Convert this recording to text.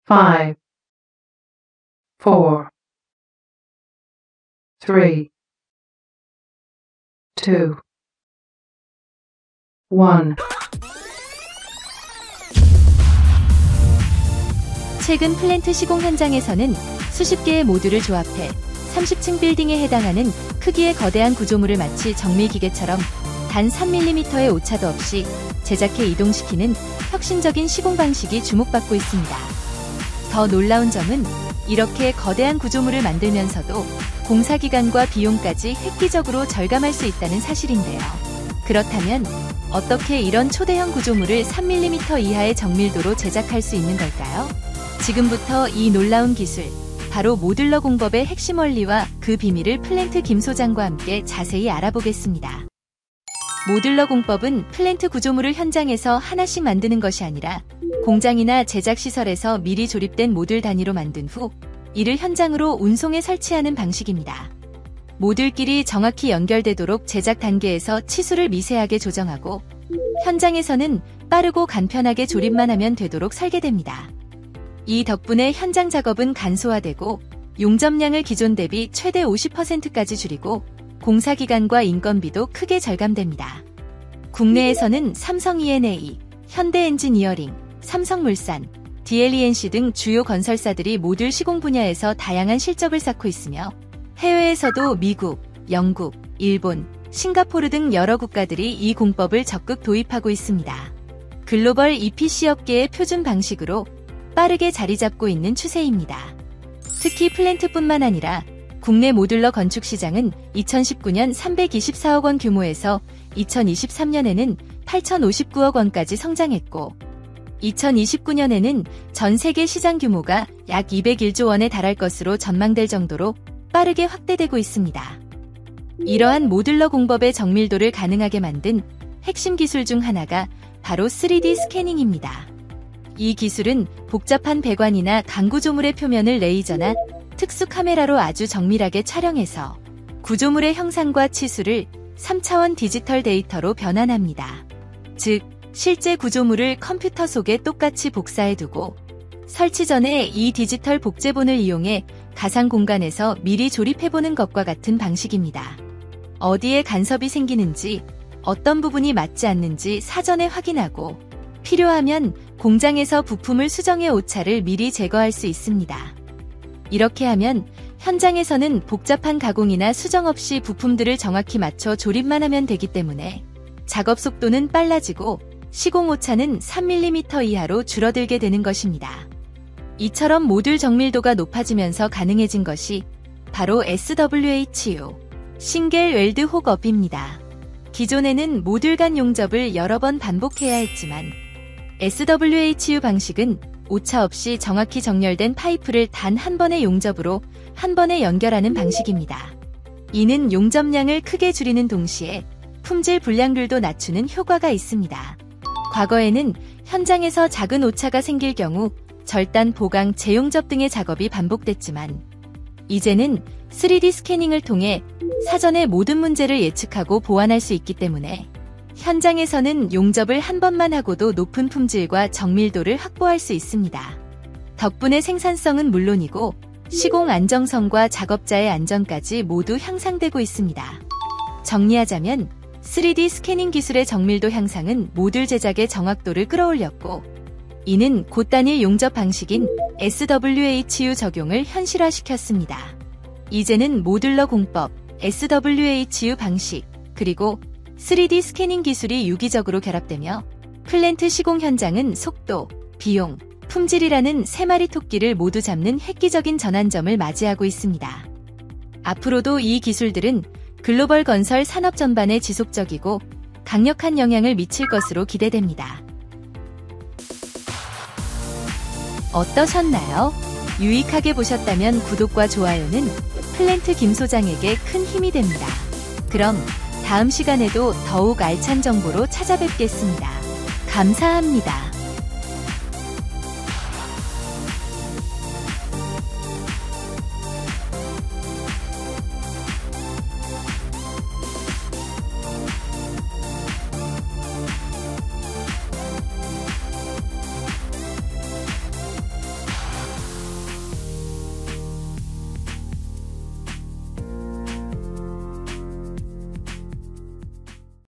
5, 4, 3, 2, 1. 최근 플랜트 시공 현장에서는 수십 개의 모듈을 조합해 30층 빌딩에 해당하는 크기의 거대한 구조물을 마치 정밀기계처럼 단 3mm의 오차도 없이 제작해 이동시키는 혁신적인 시공 방식이 주목받고 있습니다. 더 놀라운 점은 이렇게 거대한 구조물을 만들면서도 공사기간과 비용까지 획기적으로 절감할 수 있다는 사실인데요. 그렇다면 어떻게 이런 초대형 구조물을 3mm 이하의 정밀도로 제작할 수 있는 걸까요? 지금부터 이 놀라운 기술, 바로 모듈러 공법의 핵심 원리와 그 비밀을 플랜트 김 소장과 함께 자세히 알아보겠습니다. 모듈러 공법은 플랜트 구조물을 현장에서 하나씩 만드는 것이 아니라 공장이나 제작시설에서 미리 조립된 모듈 단위로 만든 후 이를 현장으로 운송해 설치하는 방식입니다. 모듈끼리 정확히 연결되도록 제작 단계에서 치수를 미세하게 조정하고 현장에서는 빠르고 간편하게 조립만 하면 되도록 설계됩니다. 이 덕분에 현장 작업은 간소화되고 용접량을 기존 대비 최대 50%까지 줄이고 공사기간과 인건비도 크게 절감됩니다. 국내에서는 삼성 E&A, 현대엔지니어링, 삼성물산, DLENC 등 주요 건설사들이 모듈 시공 분야에서 다양한 실적을 쌓고 있으며 해외에서도 미국, 영국, 일본, 싱가포르 등 여러 국가들이 이 공법을 적극 도입하고 있습니다. 글로벌 EPC 업계의 표준 방식으로 빠르게 자리 잡고 있는 추세입니다. 특히 플랜트뿐만 아니라 국내 모듈러 건축 시장은 2019년 324억 원 규모에서 2023년에는 8,059억 원까지 성장했고 2029년에는 전 세계 시장 규모가 약 201조 원에 달할 것으로 전망될 정도로 빠르게 확대되고 있습니다. 이러한 모듈러 공법의 정밀도를 가능하게 만든 핵심 기술 중 하나가 바로 3D 스캐닝입니다. 이 기술은 복잡한 배관이나 강구조물의 표면을 레이저나 특수 카메라로 아주 정밀하게 촬영해서 구조물의 형상과 치수를 3차원 디지털 데이터로 변환합니다. 즉, 실제 구조물을 컴퓨터 속에 똑같이 복사해두고 설치 전에 이 디지털 복제본을 이용해 가상 공간에서 미리 조립해보는 것과 같은 방식입니다. 어디에 간섭이 생기는지, 어떤 부분이 맞지 않는지 사전에 확인하고 필요하면 공장에서 부품을 수정해 오차를 미리 제거할 수 있습니다. 이렇게 하면 현장에서는 복잡한 가공이나 수정 없이 부품들을 정확히 맞춰 조립만 하면 되기 때문에 작업 속도는 빨라지고 시공 오차는 3mm 이하로 줄어들게 되는 것입니다. 이처럼 모듈 정밀도가 높아지면서 가능해진 것이 바로 SWHU, 싱글 웰드 훅업입니다. 기존에는 모듈 간 용접을 여러 번 반복해야 했지만 SWHU 방식은 오차 없이 정확히 정렬된 파이프를 단 한 번의 용접으로 한 번에 연결하는 방식입니다. 이는 용접량을 크게 줄이는 동시에 품질 불량률도 낮추는 효과가 있습니다. 과거에는 현장에서 작은 오차가 생길 경우 절단, 보강, 재용접 등의 작업이 반복됐지만 이제는 3D 스캐닝을 통해 사전에 모든 문제를 예측하고 보완할 수 있기 때문에 현장에서는 용접을 한 번만 하고도 높은 품질과 정밀도를 확보할 수 있습니다. 덕분에 생산성은 물론이고 시공 안정성과 작업자의 안전까지 모두 향상되고 있습니다. 정리하자면 3D 스캐닝 기술의 정밀도 향상은 모듈 제작의 정확도를 끌어올렸고 이는 고단일 용접 방식인 SWHU 적용을 현실화시켰습니다. 이제는 모듈러 공법, SWHU 방식, 그리고 3D 스캐닝 기술이 유기적으로 결합되며 플랜트 시공 현장은 속도, 비용, 품질이라는 세 마리 토끼를 모두 잡는 획기적인 전환점을 맞이하고 있습니다. 앞으로도 이 기술들은 글로벌 건설 산업 전반에 지속적이고 강력한 영향을 미칠 것으로 기대됩니다. 어떠셨나요? 유익하게 보셨다면 구독과 좋아요는 플랜트 김 소장에게 큰 힘이 됩니다. 그럼 다음 시간에도 더욱 알찬 정보로 찾아뵙겠습니다. 감사합니다.